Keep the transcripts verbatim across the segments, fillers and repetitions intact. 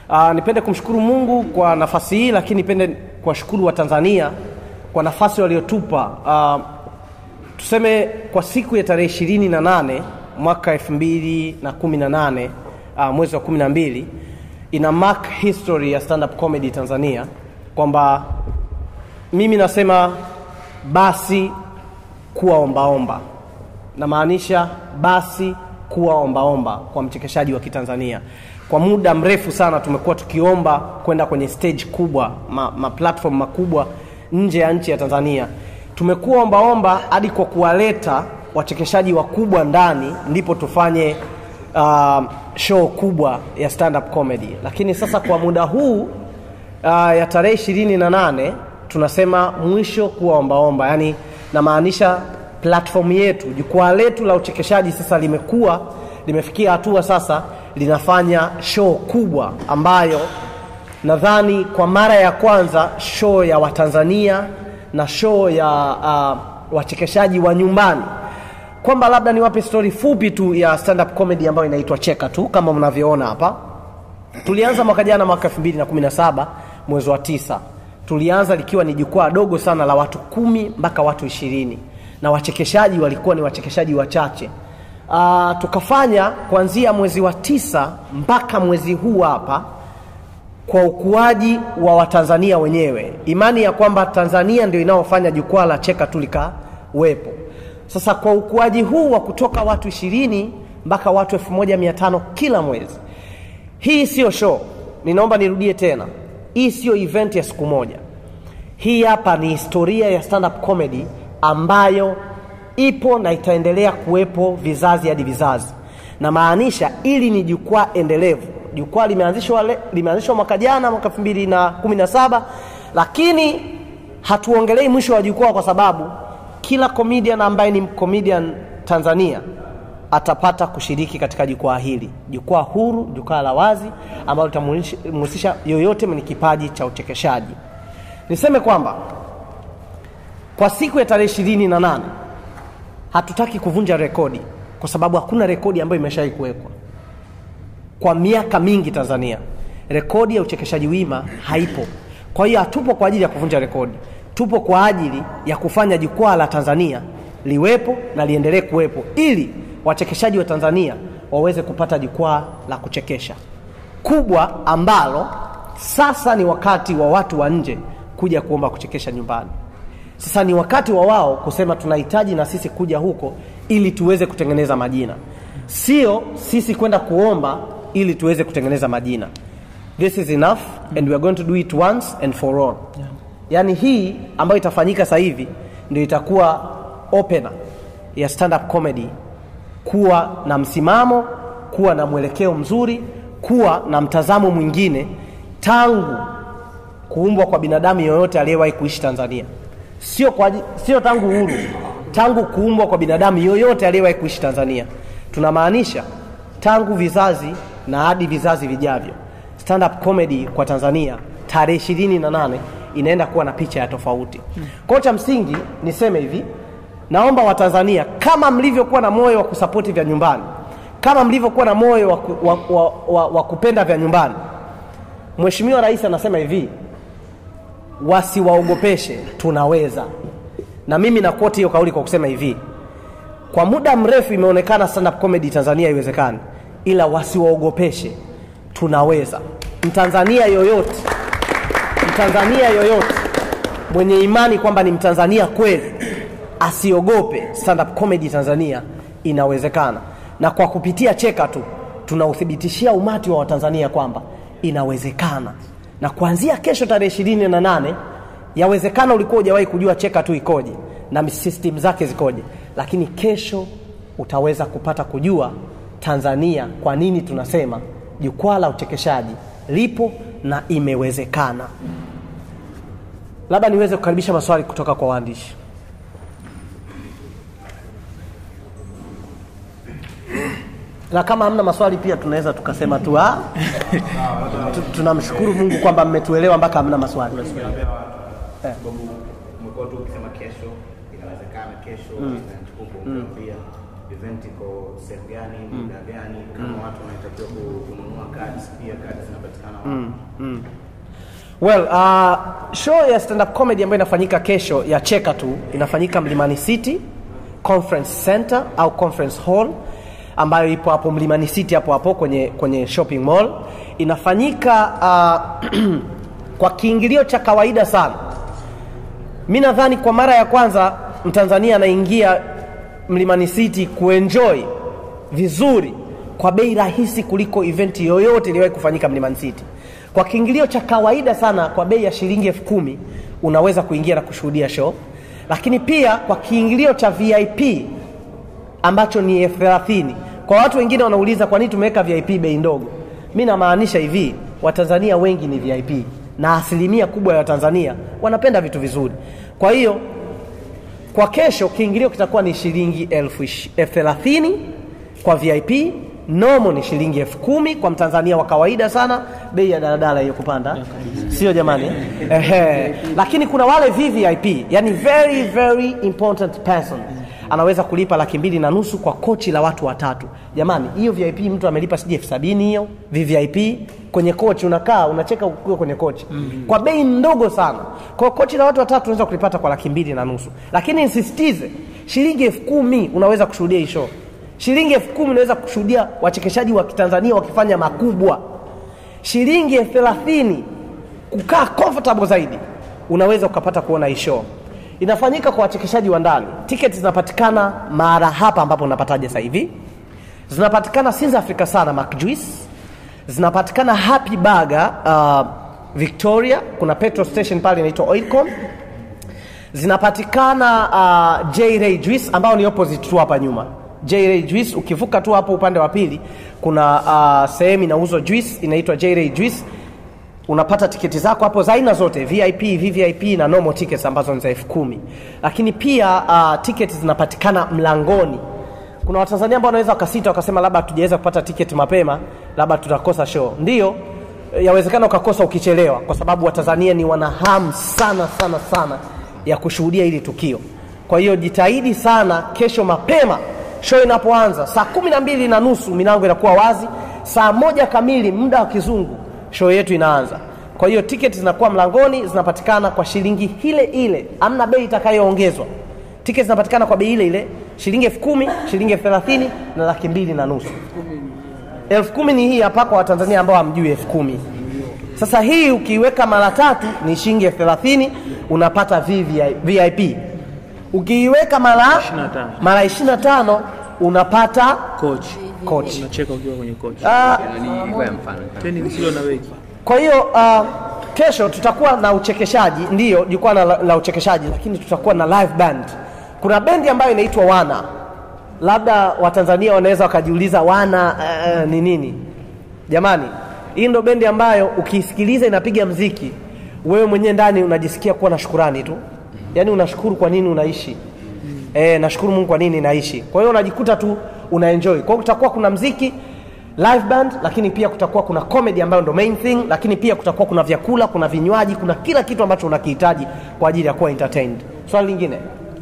Uh, nipende kumshukuru Mungu kwa nafasi hii, lakini nipende kuwashukuru wa Tanzania kwa nafasi waliotupa. Uh, tuseme kwa siku ya tarehe ishirini na nane mwaka elfu mbili na kumi na nane, uh, mwezi wa kumi na mbili, ina mark history ya stand up comedy Tanzania, kwamba mimi nasema basi kuwa ombaomba. Na maanisha basi kuwa ombaomba kwa mchekeshaji wa Kitanzania. Kwa muda mrefu sana tumekuwa tukiomba kwenda kwenye stage kubwa, ma, ma platform makubwa nje ya nchi ya Tanzania. Tumekuwa ombaomba hadi kwa kuwaleta wachekeshaji wakubwa ndani ndipo tufanye uh, show kubwa ya stand up comedy. Lakini sasa kwa muda huu uh, ya tarehe ishirini na nane tunasema mwisho kuwa ombaomba. Yani na maanisha platform yetu, jukwaa letu la uchekeshaji sasa limekuwa limefikia hatua sasa linafanya show kubwa ambayo nadhani kwa mara ya kwanza show ya Watanzania na show ya uh, wachekeshaji wa nyumbani. Kwamba labda niwape story fupi tu ya stand up comedy ambayo inaitwa Cheka Tu kama mnavyoona hapa. Tulianza mwaka jana mwaka elfu mbili na kumi na saba mwezi wa tisa. Tulianza likiwa ni jukwaa dogo sana la watu kumi mpaka watu ishirini, na wachekeshaji walikuwa ni wachekeshaji wachache. Uh, tukafanya kuanzia mwezi wa tisa mpaka mwezi huu hapa kwa ukuaji wa Watanzania wenyewe. Imani ya kwamba Tanzania ndio inaofanya jukwaa la Cheka Tu likawepo. Sasa kwa ukuaji huu wa kutoka watu ishirini mpaka watu elfu moja mia tano kila mwezi. Hii sio show. Ninaomba nirudie tena. Hii sio event ya siku moja. Hii hapa ni historia ya stand up comedy ambayo ipo na itaendelea kuwepo vizazi hadi vizazi. Na maanisha ili ni jukwaa endelevu. Jukwaa limeanzishwa limeanzishwa mwaka jana mwaka elfu mbili na kumi na saba, lakini hatuongelei mwisho wa jukwaa kwa sababu kila comedian ambaye ni comedian Tanzania atapata kushiriki katika jukwaa hili. Jukwaa huru, jukwaa la wazi ambalo litamhusisha yoyote mwenye kipaji cha uchekeshaji. Niseme kwamba kwa siku ya tarehe ishirini na nane hatutaki kuvunja rekodi kwa sababu hakuna rekodi ambayo imeshawahi kuwekwa kwa miaka mingi Tanzania. Rekodi ya uchekeshaji wima haipo. Kwa hiyo hatupo kwa ajili ya kuvunja rekodi. Tupo kwa ajili ya kufanya jukwaa la Tanzania liwepo na liendelee kuwepo ili wachekeshaji wa Tanzania waweze kupata jukwaa la kuchekesha kubwa ambalo sasa ni wakati wa watu wa nje kuja kuomba kuchekesha nyumbani. Sasa ni wakati wa wao kusema tunahitaji na sisi kuja huko ili tuweze kutengeneza majina. Sio sisi kwenda kuomba ili tuweze kutengeneza majina. This is enough and we are going to do it once and for all. Yeah. Yani hii ambayo itafanyika sasa hivi ndio itakuwa opener ya stand up comedy, kuwa na msimamo, kuwa na mwelekeo mzuri, kuwa na mtazamo mwingine tangu kuumbwa kwa binadamu yoyote aliyewahi kuishi Tanzania. Sio kwa sio tangu uhuru, tangu kuumbwa kwa binadamu yoyote aliyewahi kuishi Tanzania. Tunamaanisha tangu vizazi na hadi vizazi vijavyo. Stand up comedy kwa Tanzania tarehe ishirini na nane inaenda kuwa na picha ya tofauti. Hmm. Kwa cha msingi niseme hivi, naomba wa Tanzania kama mlivyokuwa na moyo wa kusupport vya nyumbani, kama mlivyokuwa na moyo wa, wa, wa, wa, wa kupenda vya nyumbani, Mheshimiwa Rais anasema hivi, wasiwaogopeshe, tunaweza. Na mimi na quote hiyo kauli kwa kusema hivi, kwa muda mrefu imeonekana stand up comedy Tanzania haiwezekani, ila wasiwaogopeshe, tunaweza. Mtanzania yoyote, Mtanzania yoyote mwenye imani kwamba ni Mtanzania kweli, asiogope. Stand up comedy Tanzania inawezekana. Na kwa kupitia Cheka Tu tunauthibitishia umati wa Watanzania kwamba inawezekana. Na kuanzia kesho tarehe ishirini na nane yawezekana ulikuwa hujawahi kujua Cheka Tu ikoje na system zake zikoje, lakini kesho utaweza kupata kujua Tanzania kwa nini tunasema jukwaa la uchekeshaji lipo na imewezekana. Labda niweze kukaribisha maswali kutoka kwa waandishi. Na kama hamna maswali pia tunaweza tukasema tu ah tunamshukuru Mungu kwamba mmetuelewa mpaka hamna maswali. Umekuwa tu ukisema kesho inawezekana, kesho inachukua pia event iko sehemu gani, muda gani, kama mm. watu wanatakiwa kununua cards, pia cards zinapatikana wapi? Mm. Mm. Well, uh, show ya stand up comedy ambayo inafanyika kesho ya Cheka tu inafanyika Mlimani City Conference Center au Conference Hall ambayo ipo hapo Mlimani City hapo hapo kwenye kwenye shopping mall. Inafanyika uh, kwa kiingilio cha kawaida sana. Mimi nadhani kwa mara ya kwanza Mtanzania anaingia Mlimani City kuenjoy vizuri kwa bei rahisi kuliko event yoyote iliyowahi kufanyika Mlimani City. Kwa kiingilio cha kawaida sana kwa bei ya shilingi elfu kumi unaweza kuingia na kushuhudia show. Lakini pia kwa kiingilio cha V I P ambacho ni elfu thelathini. Kwa watu wengine wanauliza kwa nini tumeweka V I P bei ndogo. Mimi namaanisha hivi, Watanzania wengi ni V I P na asilimia kubwa ya Watanzania wanapenda vitu vizuri. Kwa hiyo kwa kesho kiingilio kitakuwa ni shilingi elfu thelathini kwa V I P, normal ni shilingi elfu kumi kwa Mtanzania wa kawaida sana, bei ya daladala hiyo kupanda. Sio jamani? Ehe. Lakini kuna wale V V I P, yani very very important person. Anaweza kulipa laki mbili na nusu kwa kochi la watu watatu. Jamani, hiyo V I P mtu amelipa sije elfu sabini hiyo V V I P kwenye kochi, unakaa unacheka ukiwa kwenye kochi. Mm-hmm. Kwa bei ndogo sana. Kwa kochi la watu watatu unaweza kulipata kwa laki mbili na nusu. Lakini insisitize, shilingi elfu kumi unaweza kushuhudia hii show. Shilingi elfu kumi unaweza kushuhudia wachekeshaji wa Kitanzania wakifanya makubwa. Shilingi elfu thelathini kukaa comfortable zaidi unaweza ukapata kuona hii show. Inafanyika kwa wachekeshaji wa ndani. Tickets zinapatikana mara hapa ambapo unapataje sasa hivi. Zinapatikana Sinza Africa sana Mac Juice. Zinapatikana Happy Burger uh, Victoria, kuna petrol station pale inaitwa Oilcom. Zinapatikana uh, J Ray Juice ambao ni opposite tu hapa nyuma. J Ray Juice ukivuka tu hapo upande wa pili kuna uh, sehemu inauzwa juice inaitwa J Ray Juice. Unapata tiketi zako hapo za aina zote, V I P, V V I P na normal tickets ambazo ni za elfu kumi. Lakini pia uh, tickets zinapatikana mlangoni. Kuna Watanzania ambao wanaweza wakasita wakasema labda hatujaweza kupata tiketi mapema, labda tutakosa show. Ndio, yawezekana ukakosa ukichelewa kwa sababu Watanzania ni wanahamu sana sana sana ya kushuhudia hili tukio. Kwa hiyo jitahidi sana kesho mapema show inapoanza saa kumi na mbili na nusu milango inakuwa wazi, saa moja kamili muda wa kizungu show yetu inaanza. Kwa hiyo tiketi zinakuwa mlangoni, zinapatikana kwa shilingi ile ile, hamna bei itakayoongezwa. Tiketi zinapatikana kwa bei ile ile, shilingi elfu kumi, shilingi elfu thelathini na laki mbili na nusu. elfu kumi ni hii hapa kwa Watanzania ambao hamjui elfu kumi. Sasa hii ukiweka mara tatu ni shilingi elfu thelathini, unapata V I P. Ukiiweka mara mara ishirini na tano unapata coach. Coach. Unacheka ukiwa kwenye coach. Ah, yani kwa mfano. Tena msilo na weki. Kwa hiyo uh, kesho tutakuwa na uchekeshaji, ndio jukwaa la, la uchekeshaji, lakini tutakuwa na live band. Kuna bendi ambayo inaitwa Wana. Labda Watanzania wanaweza wakajiuliza Wana uh, ni nini? Jamani, hii ndio bendi ambayo ukisikiliza inapiga mziki, wewe mwenyewe ndani unajisikia kuwa na shukrani tu. Yaani unashukuru kwa nini unaishi. Mm. Eh, nashukuru Mungu kwa nini naishi. Kwa hiyo unajikuta tu unaenjoy. Kwa hiyo kutakuwa kuna mziki, live band, lakini pia kutakuwa kuna comedy ambayo ndo main thing, lakini pia kutakuwa kuna vyakula, kuna vinywaji, kuna kila kitu ambacho unakihitaji kwa ajili ya kuwa entertained. Swali lingine.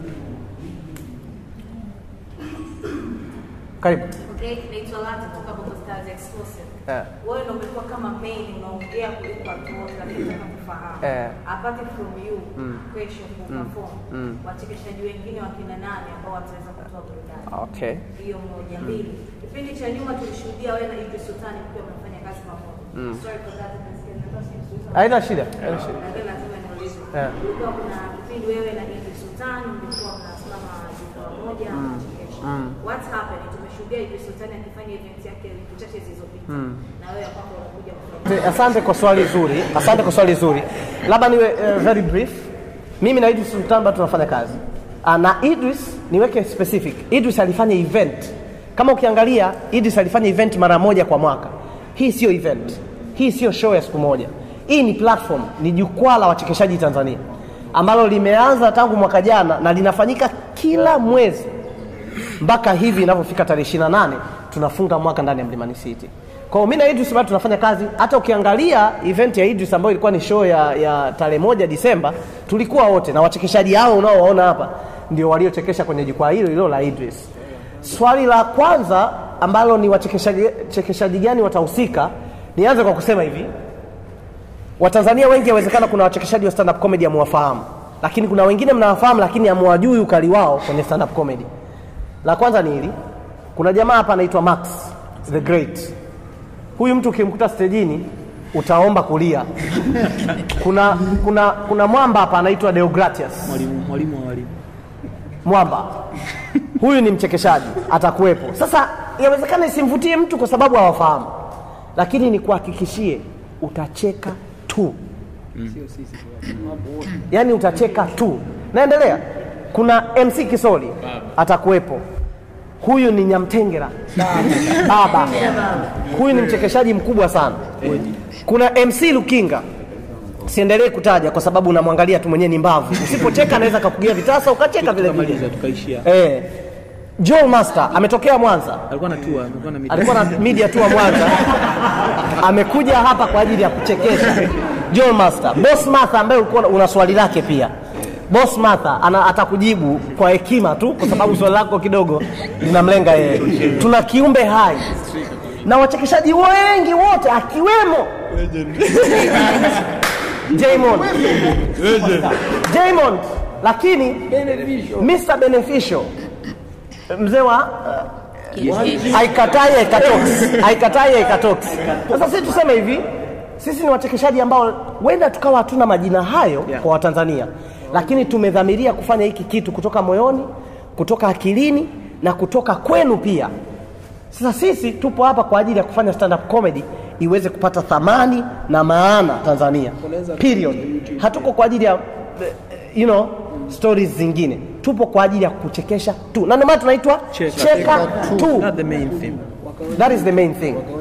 Karibu. Okay, naitwa Lati kutoka Bongo Stars Exclusive. Eh. Wewe ndio umekuwa kama main unaongea kuliko watu wote, lakini nataka kufahamu. Eh. Apart from you, Mm. question for Mm. perform. Mm. Wachekeshaji wengine wakina nani ambao wataweza kutoa burudani? Okay. Hiyo moja. Mbili. Kipindi cha nyuma tulishuhudia wewe na Idris Sultan mkiwa mnafanya kazi pamoja. Mm. Sorry for that. Haina shida, haina shida. Ndio lazima niulize. Eh. Kulikuwa kuna kipindi wewe na Idris Sultan mlikuwa mnasimama jukwaa moja mnachekesha. Mm. What's happened? Tumeshuhudia Idris Sultan akifanya event yake wiki chache zilizopita. Mm. Na wewe hapo unakuja kufanya. Asante kwa swali zuri. Asante kwa swali zuri. Labda niwe uh, very brief. Mimi na Idris Sultan bado tunafanya kazi. Uh, na Idris niweke specific. Idris alifanya event. Kama ukiangalia Idris alifanya event mara moja kwa mwaka. Hii sio event. Hii sio show ya siku moja. Hii ni platform, ni jukwaa la wachekeshaji Tanzania ambalo limeanza tangu mwaka jana na linafanyika kila mwezi mpaka hivi inapofika tarehe ishirini na nane tunafunga mwaka ndani ya Mlimani City. Kwa hiyo mimi na Idris bado tunafanya kazi. Hata ukiangalia event ya Idris ambayo ilikuwa ni show ya, ya tarehe moja Disemba, tulikuwa wote na wachekeshaji hao unaowaona hapa ndio waliochekesha kwenye jukwaa hilo hilo la Idris. Swali la kwanza ambalo ni wachekeshaji chekeshaji gani watahusika, nianze kwa kusema hivi. Watanzania wengi yawezekana kuna wachekeshaji wa stand up comedy hamwafahamu, lakini kuna wengine mnawafahamu lakini hamwajui ukali wao kwenye stand up comedy. La kwanza ni hili. Kuna jamaa hapa anaitwa Max the Great. Huyu mtu ukimkuta stejini utaomba kulia. Kuna kuna kuna mwamba hapa anaitwa Deogratius. Mwalimu mwalimu wa walimu. Mwamba. Huyu ni mchekeshaji, atakuwepo. Sasa yawezekana isimvutie mtu kwa sababu hawafahamu. Lakini ni kuhakikishie utacheka tu. Mm. Yaani utacheka tu. Naendelea. Kuna M C Kisoli atakuwepo. Huyu ni Nyamtengera. Baba. Huyu ni mchekeshaji mkubwa sana. Kuna M C Lukinga. Siendelee kutaja kwa sababu unamwangalia tu mwenyewe ni mbavu. Usipocheka anaweza kukugia vitasa ukacheka vile vile. Tukaishia. Eh. Joel Master ametokea Mwanza. Alikuwa na tour, alikuwa na media. Alikuwa na media tour Mwanza. Amekuja hapa kwa ajili ya kuchekesha. Joel Master. Boss Martha ambaye ulikuwa una swali lake pia. Boss Martha ana atakujibu kwa hekima tu kwa sababu swali lako kidogo linamlenga yeye. Tuna kiumbe hai. Na wachekeshaji wengi wote akiwemo Jaymond. Jaymond, lakini mister Beneficial. Mzee wa haikatai haikatoks. Haikatai haikatoks. Sasa sisi tuseme hivi, sisi ni wachekeshaji ambao wenda tukawa hatuna majina hayo yeah. kwa Watanzania. Lakini tumedhamiria kufanya hiki kitu kutoka moyoni, kutoka akilini na kutoka kwenu pia. Sasa sisi tupo hapa kwa ajili ya kufanya stand up comedy iweze kupata thamani na maana Tanzania. Period. Hatuko kwa ajili ya you know stories zingine. Tupo kwa ajili ya kuchekesha tu. Na ndio maana tunaitwa cheka, cheka tu. That's the main thing. That is the main thing.